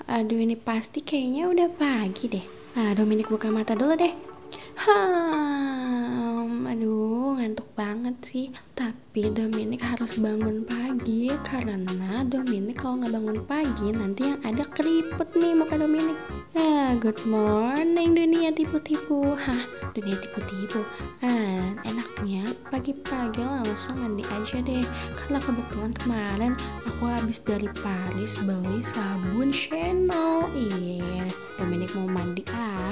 Aduh, ini pasti kayaknya udah pagi deh. Dominic buka mata dulu deh. Aduh, ngantuk banget sih. Tapi Dominic harus bangun pagi karena Dominic kalau nggak bangun pagi nanti yang ada keriput nih muka Dominic. Good morning dunia tipu-tipu. Dunia tipu-tipu. Enaknya pagi-pagi langsung mandi aja deh. Karena kebetulan kemarin aku habis dari Paris beli sabun Chanel. Iya, Dominic mau mandi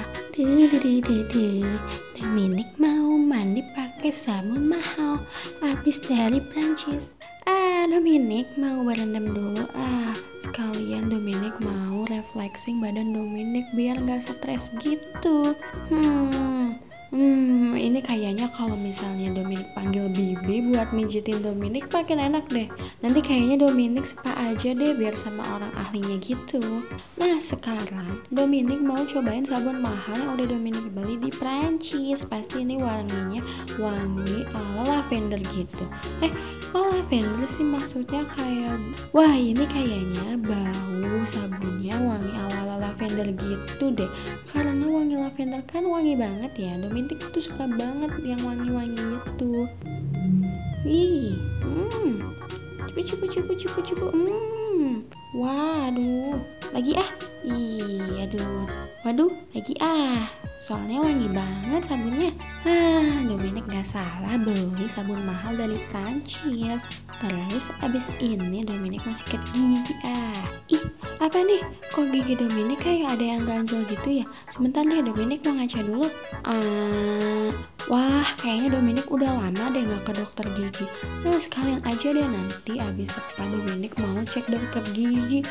Dominic mau mandi pakai sabun mahal habis dari Prancis. Dominic mau berendam dulu. Sekalian Dominic mau reflexing badan Dominic biar gak stres gitu. Ini kayaknya kalau misalnya Dominic panggil Bibi buat mijitin Dominic makin enak deh. Nanti kayaknya Dominic spa aja deh biar sama orang ahlinya gitu. Nah sekarang Dominic mau cobain sabun mahal yang udah Dominic beli di Prancis. Pasti ini wanginya wangi ala lavender gitu. Kok lavender sih maksudnya kayak ini kayaknya bau sabunnya wangi ala lavender gitu deh. Karena wangi lavender kan wangi banget ya. Dominic tuh suka banget yang wangi-wangi itu. Cupu. Waduh, lagi Waduh, lagi soalnya wangi banget sabunnya. Dominic gak salah beli sabun mahal dari Prancis. Terus abis ini Dominic mau sikat gigi. Apa nih? Kok gigi Dominic kayak ada yang ganjel gitu ya? Sebentar deh, Dominic mau ngaca dulu. Kayaknya Dominic udah lama deh gak ke dokter gigi. Sekalian aja deh nanti abis spa Dominic mau cek dokter gigi.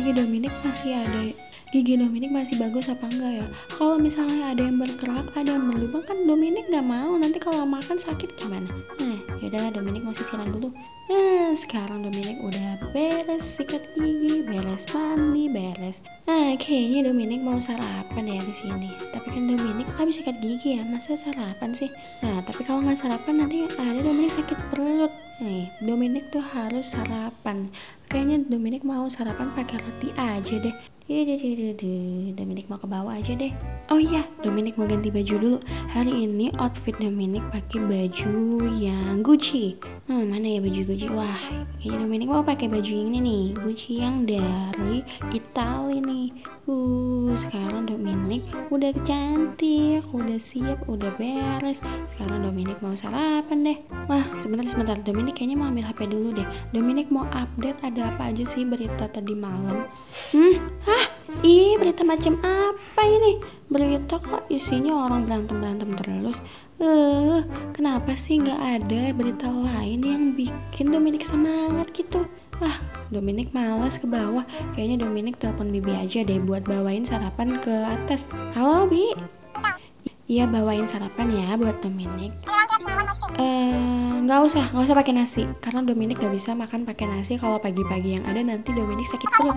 Gigi Dominic masih bagus apa enggak ya? Kalau misalnya ada yang berkerak, ada yang berlubang kan Dominic gak mau. Nanti kalau makan sakit gimana? Yaudah Dominic mau sisiran dulu. Sekarang Dominic udah beres sikat gigi, beres mandi, beres. Kayaknya Dominic mau sarapan ya di sini. Tapi kan Dominic habis sikat gigi ya, masa sarapan sih? Tapi kalau nggak sarapan nanti ada Dominic sakit perut. Dominic tuh harus sarapan. Kayaknya Dominic mau sarapan pakai roti aja deh. Dominic mau ke bawah aja deh. Oh iya, Dominic mau ganti baju dulu. Hari ini outfit Dominic pakai baju yang Gucci. Mana ya baju Gucci? Kayaknya Dominic mau pakai baju ini nih, Gucci yang dari Italia nih. Sekarang Dominic udah cantik, udah siap, udah beres. Sekarang Dominic mau sarapan deh. Sebentar. Dominic kayaknya mau ambil HP dulu deh. Dominic mau update ada apa aja sih berita tadi malam. Berita macam apa ini? Berita kok isinya orang berantem terus. Kenapa sih nggak ada berita lain yang bikin Dominic semangat gitu? Dominic malas ke bawah. Kayaknya Dominic telepon Bibi aja deh buat bawain sarapan ke atas. Halo Bi. Iya, bawain sarapan ya buat Dominic. Nggak usah pakai nasi karena Dominic gak bisa makan pakai nasi. Kalau pagi-pagi yang ada nanti Dominic sakit perut.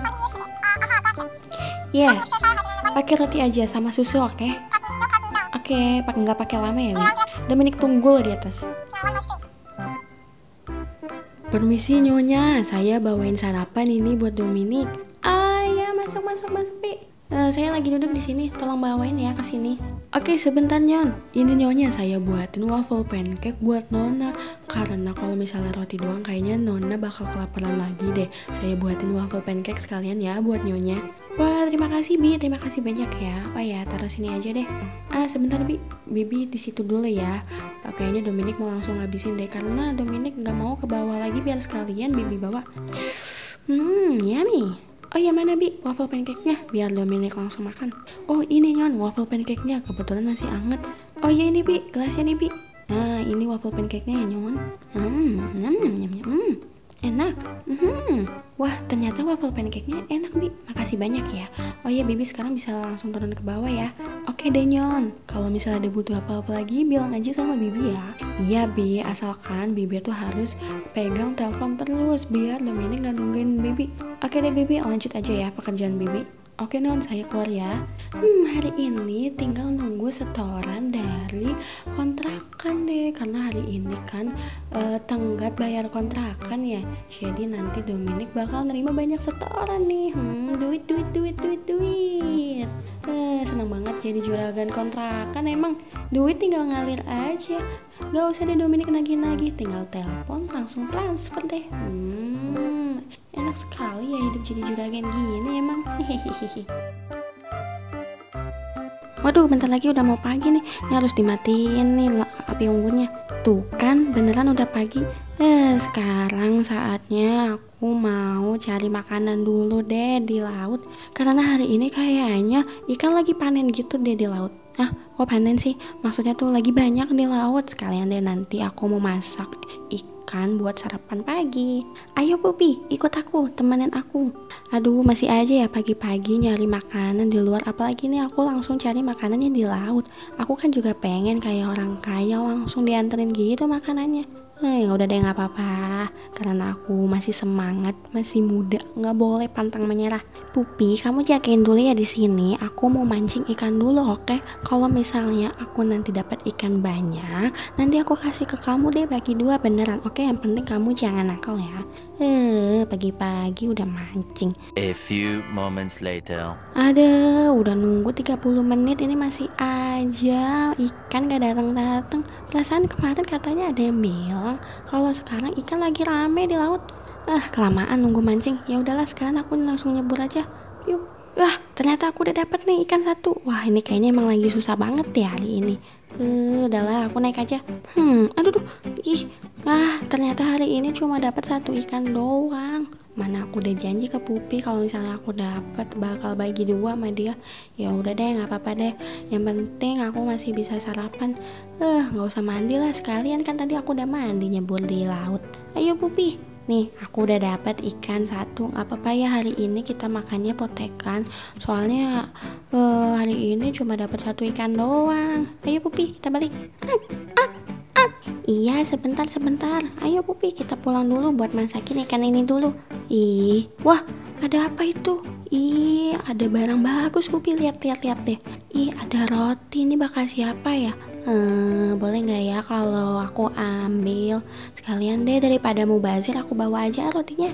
Pakai roti aja sama susu, oke? Oke, nggak pakai lama ya, Bi. Dominic tunggu loh di atas. Permisi Nyonya, saya bawain sarapan ini buat Dominic. Ya masuk Bi. Saya lagi duduk di sini, tolong bawain ya ke sini. Oke, sebentar Nyon. Ini Nyonya saya buatin waffle pancake buat Nona. Karena kalau misalnya roti doang kayaknya Nona bakal kelaparan lagi deh. Saya buatin waffle pancake sekalian ya buat Nyonya. Terima kasih Bi, terima kasih banyak ya. Taruh sini aja deh. Sebentar Bi, Bibi di situ dulu ya. Kayaknya Dominic mau langsung habisin deh karena Dominic nggak mau ke bawah lagi biar sekalian Bibi bawa. Yummy. Oh ya, mana Bi waffle pancake-nya biar Dominic langsung makan. Oh ini Nyon waffle pancake-nya kebetulan masih anget. Oh iya ini Bi gelasnya nih Bi. Ini waffle pancake-nya ya Nyon. Enak. Ternyata waffle pancake-nya enak Bi. Makasih banyak ya. Oh iya Bibi sekarang bisa langsung turun ke bawah ya. Oke deh Nyon. Kalau misalnya ada butuh apa-apa lagi bilang aja sama Bibi ya. Iya Bi, asalkan Bibi tuh harus pegang telepon terus biar Dominic gak nungguin Bibi. Oke deh Bibi, lanjut aja ya pekerjaan Bibi. Oke non, saya keluar ya. Hari ini tinggal nunggu setoran dari kontrakan deh, karena hari ini kan tenggat bayar kontrakan ya. Jadi nanti Dominic bakal nerima banyak setoran nih. Duit. Senang banget jadi juragan kontrakan. Emang duit tinggal ngalir aja. Gak usah deh Dominic nagih-nagih, tinggal telepon langsung transfer deh. Enak sekali ya hidup jadi juragan gini emang. Hehehe. Waduh, bentar lagi udah mau pagi nih. Ini harus dimatiin nih api unggunnya. Tuh kan, beneran udah pagi. Sekarang saatnya aku mau cari makanan dulu deh di laut. Karena hari ini kayaknya ikan lagi panen gitu deh di laut. Kok panen sih? Maksudnya tuh lagi banyak di laut. Sekalian deh nanti aku mau masak ikan buat sarapan pagi. Ayo Pupi, ikut aku, temenin aku. Aduh, masih aja ya pagi-pagi nyari makanan di luar. Apalagi nih aku langsung cari makanannya di laut. Aku kan juga pengen kayak orang kaya langsung dianterin gitu makanannya. Ya udah deh, nggak apa-apa. Karena aku masih semangat, masih muda, nggak boleh pantang menyerah. Pupi, kamu jagain dulu ya di sini. Aku mau mancing ikan dulu, oke? Kalau misalnya aku nanti dapat ikan banyak, nanti aku kasih ke kamu deh bagi 2 beneran, oke? Yang penting kamu jangan nakal ya. Pagi-pagi udah mancing. A few moments later. Ada, udah nunggu 30 menit ini masih aja ikan gak datang-datang. Perasaan kemarin katanya ada yang bilang kalau sekarang ikan lagi rame di laut. Kelamaan nunggu mancing. Ya udahlah, sekarang aku langsung nyebur aja. Yuk. Ternyata aku udah dapat nih ikan 1. Wah, ini kayaknya emang lagi susah banget ya hari ini. Udahlah, aku naik aja. Aduh. Ternyata hari ini cuma dapat 1 ikan doang. Mana aku udah janji ke Pupi kalau misalnya aku dapat bakal bagi 2 sama dia. Ya udah deh, nggak apa-apa deh. Yang penting aku masih bisa sarapan. Nggak usah mandi lah sekalian, kan tadi aku udah mandi nyebur di laut. Ayo Pupi. Nih, aku udah dapat ikan 1. Nggak apa-apa ya hari ini kita makannya potekan. Soalnya hari ini cuma dapat 1 ikan doang. Ayo Pupi, kita balik. Iya, sebentar. Ayo Pupi, kita pulang dulu buat masakin ikan ini dulu. Wah, ada apa itu? Ada barang bagus Pupi, lihat deh. Ada roti, ini bakal siapa ya? Boleh nggak ya kalau aku ambil? Sekalian deh, daripada mubazir aku bawa aja rotinya.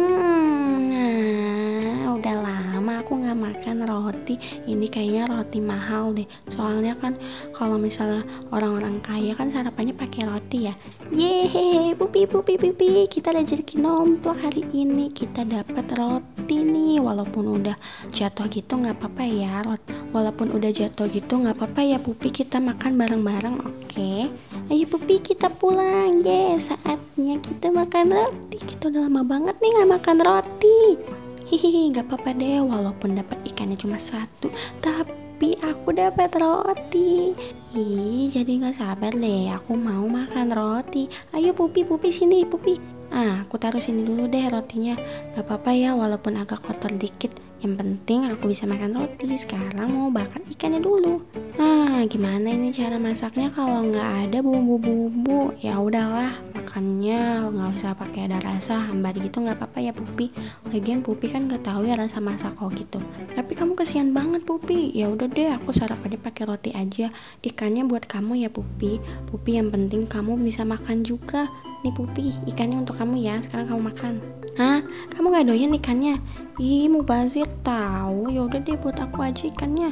Udah lama aku nggak makan roti. Ini kayaknya roti mahal deh. Soalnya kan kalau misalnya orang-orang kaya kan sarapannya pakai roti ya. Yeay, Pupi, kita ada rezeki nomplok hari ini. Kita dapat roti nih. Walaupun udah jatuh gitu nggak apa-apa ya. Walaupun udah jatuh gitu nggak apa-apa ya Pupi, kita makan bareng-bareng, oke? Ayo Pupi, kita pulang. Saatnya kita makan roti. Kita udah lama banget nih nggak makan roti. Nggak apa-apa deh, walaupun dapat ikannya cuma 1, tapi aku dapat roti. Jadi nggak sabar deh, aku mau makan roti. Ayo Pupi sini Pupi. Aku taruh sini dulu deh rotinya. Gak apa-apa ya, walaupun agak kotor dikit. Yang penting aku bisa makan roti. Sekarang mau bakar ikannya dulu. Gimana ini cara masaknya kalau nggak ada bumbu-bumbu? Ya udahlah, makannya nggak usah pakai ada rasa hambar gitu, nggak apa-apa ya Pupi. Lagian Pupi kan nggak tahu ya rasa masak kok gitu. Tapi kamu kesian banget Pupi. Ya udah deh, aku sarapannya pakai roti aja. Ikannya buat kamu ya Pupi. Yang penting kamu bisa makan juga. Nih Pupi, ikannya untuk kamu ya. Sekarang kamu makan. Kamu nggak doyan ikannya? Mubazir tahu. Ya udah deh, buat aku aja ikannya.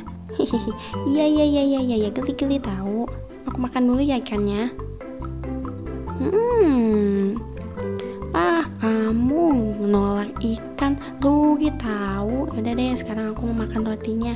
Iya, geli tahu. Aku makan dulu ya ikannya. Kamu nolak ikan, rugi tahu. Udah deh, sekarang aku mau makan rotinya.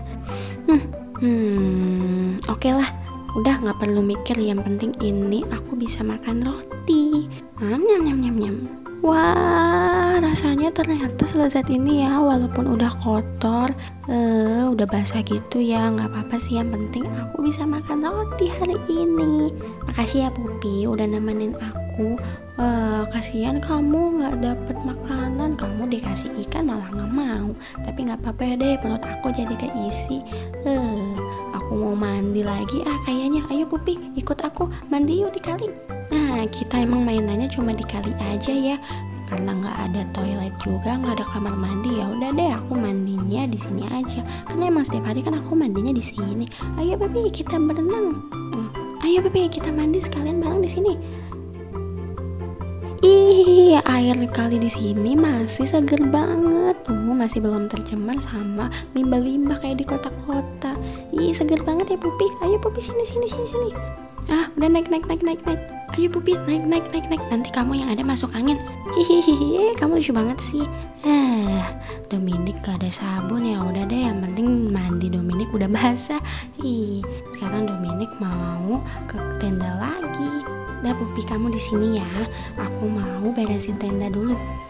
Oke lah. Udah nggak perlu mikir, yang penting ini aku bisa makan roti. Nyam. Wah, rasanya ternyata selezat ini ya, walaupun udah kotor, udah basah gitu ya, nggak apa-apa sih, yang penting aku bisa makan roti hari ini. Makasih ya Pupi, udah nemenin aku. Kasihan kamu nggak dapet makanan, kamu dikasih ikan malah nggak mau. Tapi nggak apa-apa ya deh, perut aku jadi keisi. Aku mau mandi lagi kayaknya. Ayo Pupi, ikut aku mandi yuk di kali. Kita emang mainannya cuma di kali aja ya. karena nggak ada toilet juga, nggak ada kamar mandi, ya udah deh aku mandinya di sini aja. Karena emang setiap hari kan aku mandinya di sini. Ayo baby kita berenang. Ayo baby kita mandi sekalian bareng di sini. Ih, air kali di sini masih seger banget tuh, masih belum tercemar sama limbah-limbah kayak di kota-kota. Ih, seger banget ya Pupi. Ayo Pupi sini. Ah, udah naik. Ayo Pupi naik. Nanti kamu yang ada masuk angin. Hihihi, kamu lucu banget sih. Dominic gak ada sabun, ya udah deh, yang penting mandi Dominic udah basah. Sekarang Dominic mau ke tenda lagi. Dah Pupi kamu di sini ya. Aku mau beresin tenda dulu.